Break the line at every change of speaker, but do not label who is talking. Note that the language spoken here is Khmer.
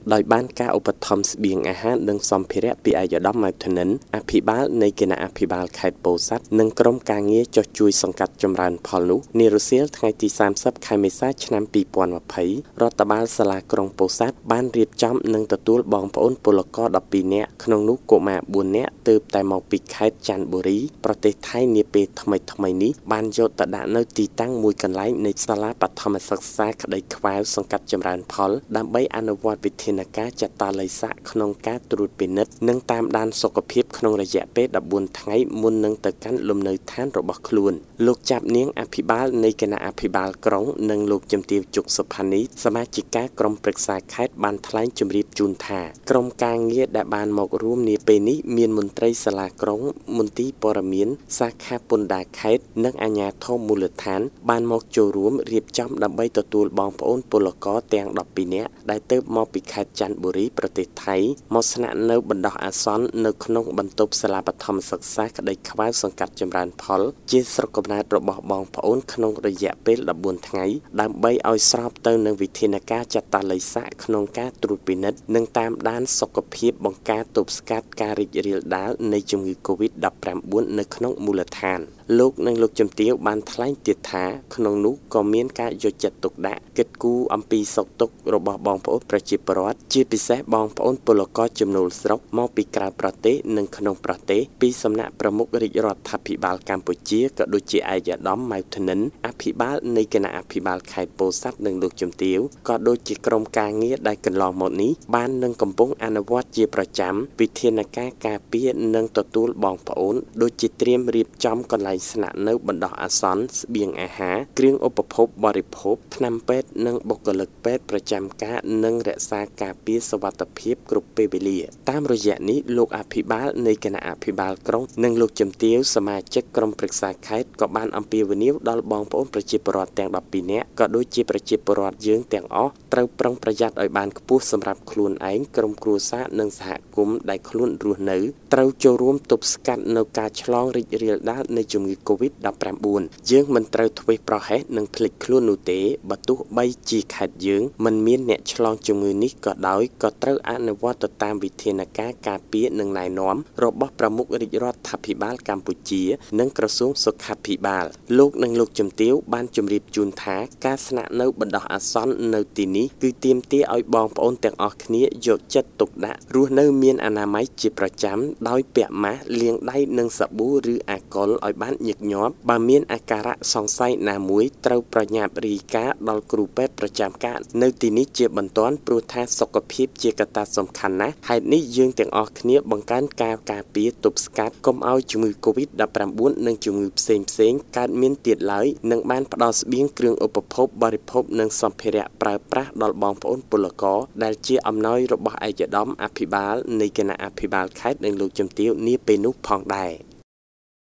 ដោយបានការឧបត្ថម្ភស្បៀងអាហារនិងសម្ភារៈពីអាយដាមម៉ៅធនិនអភិបាលនៃគណៈអភិបាលខេត្តពោធិ៍សាត់និងក្រុមការងារចុះជួយសង្កាត់ចម្រើនផលនោះនារសៀលថ្ងៃទី30ខែមេសាឆ្នាំ2020រដ្ឋបាលសាលាក្រុងពោធិ៍សាត់បានរៀបចំនិងទទួលបងប្អូនពលករ12នាក់ក្នុងនោះកុមារ4នាក់ទើបតែមកពីខេត្តចន្ទបុរីប្រទេសថៃនាពេលថ្មីនេះបានយកទៅដាក់នៅទីតាំងមួយកន្លែងនៃសាលាបឋមសិក្សាក្តីខ្វែវសង្កាត់ចម្រើនផលដើម្បីអនុវត្តវិធានការចតាឡេស័កក្នុងការត្រួតពិនិត្យនិងតាមដានសុខភាពក្នុងរយៈពេល14ថ្ងៃមុននឹងទៅកាន់លំនៅឋានរបស់ខ្លួនលោកចាប់នាងអភិបាលនៃគណៈអភិបាលក្រុងនិងលោកជំទាវជុកសុផានីសមាជិកាក្រុមប្រឹក្សាខេត្តបានថ្លែងជម្រាបជូនថាក្រុមការងារដែលបានមករួមនាពេលនេះមានមន្ត្រីសាលាក្រុងមន្ទីរព័ត៌មានសាខាពន្ធដារខេត្តនិងអាជ្ញាធរមូលដ្ឋានបានមកចូលរួមរៀបចំដើម្បីទទួលបងប្អូនពលករទាំង12នាក់ដែលទើបមកពីខេត្តចន្ទបុរីប្រទេសថៃមកស្នាក់នៅបណ្ដោះអាសន្ននៅក្នុងបន្ទប់សាលាបឋមសិក្សាក្តីខ្វែវសង្កាត់ចម្រើនផលជាស្រុកកំណើតរបស់បងប្អូនក្នុងរយៈពេល14ថ្ងៃដើម្បីឲ្យស្របទៅនឹងវិធានការចតាឡេស័កក្នុងការត្រួតពិនិត្យនិងតាមដានសុខភាពបង្ការទប់ស្កាត់ការរីករាលដាលនៃជំងឺ Covid-19 នៅក្នុងមូលដ្ឋានលោកនិងលោកជំទាវបានថ្លែងទៀតថាក្នុងនោះក៏មានការយកចិត្តទុកដាក់គិតគូរអំពីសុខទុក្ខរបស់បងប្អូនប្រជាពលរដ្ឋជាពិសេសបងប្អូនពលករចំណូលស្រុកមកពីក្រៅប្រទេសនិងក្នុងប្រទេសពីសំណាក់ប្រមុខរាជរដ្ឋាភិបាលកម្ពុជាក៏ដូចជាឯកឧត្តមម៉ៅធនិនអភិបាលនៃគណៈអភិបាលខេត្តពោធិ៍សាត់និងលោកជំទាវក៏ដូចជាក្រុមការងារដែលកន្លងមកនេះបាននឹងកំពុងអនុវត្តជាប្រចាំវិធានការការពារនិងទទួលបងប្អូនដូចជាត្រៀមរៀបចំកន្លែងស្នាក់នៅបណ្ដោះអាសន្នស្បៀងអាហារគ្រឿងឧបភោគបរិភោគថ្នាំពេទ្យនិងបុគ្គលិកពេទ្យប្រចាំការនិងរក្សាការពារសុវត្ថិភាពគ្រប់ពេលវេលាតាមរយៈនេះលោកអភិបាលនៃគណៈអភិបាលក្រុងនិងលោកជំទាវសមាជិកក្រុមប្រឹក្សាខេត្តក៏បានអំពាវនាវដល់បងប្អូនប្រជាពលរដ្ឋទាំង12នាក់ក៏ដូចជាប្រជាពលរដ្ឋយើងទាំងអស់ត្រូវប្រុងប្រយ័ត្នឲ្យបានខ្ពស់សម្រាប់ខ្លួនឯងក្រុមគ្រួសារនិងសហគមន៍ដែលខ្លួនរស់នៅត្រូវចូលរួមទប់ស្កាត់នៅការឆ្លងរីករាលដាលនៃជំងឺ Covid-19 យើងមិនត្រូវធ្វេសប្រហែសនិងភ្លេចខ្លួននោះទេបើទោះបីជាខេត្តយើងមិនមានអ្នកឆ្លងជំងឺនេះក៏ដោយក៏ត្រូវអនុវត្តទៅតាមវិធានការការពារនិងណែនាំរបស់ប្រមុខរាជរដ្ឋាភិបាលកម្ពុជានិងក្រសួងសុខាភិបាលលោកនិងលោកជំទាវបានជម្រាបជូនថាការស្នាក់នៅបណ្ដោះអាសន្ននៅទីនេះគឺទាមទារឲ្យបងប្អូនទាំងអស់គ្នាយកចិត្តទុកដាក់រស់នៅមានអនាម័យជាប្រចាំដោយពាក់ម៉ាស់លាងដៃនឹងសាប៊ូឬអាល់កុលឲ្យបានញឹកញាប់បើមានអាការៈសង្ស័យណាមួយត្រូវប្រញាប់រាយការណ៍ដល់គ្រូពេទ្យប្រចាំការនៅទីនេះជាបន្ទាន់ព្រោះថាសុខភាពជាកត្តាសំខាន់ណាស់ហេតុនេះយើងទាំងអស់គ្នាបង្កើនការការពារទប់ស្កាត់កុំឲ្យជំងឺ Covid-19 និងជំងឺផ្សេងកើតមានទៀតឡើយនិងបានផ្ដល់ស្បៀងគ្រឿងឧបភោគបរិភោគនិងសម្ភារៈប្រើប្រាស់ដល់បងប្អូនពលករដែលជាអំណោយរបស់ឯកឧត្តមអភិបាលនៃគណៈអភិបាលខេត្តនិងលោកជំទាវនាពេលនោះផងដែរ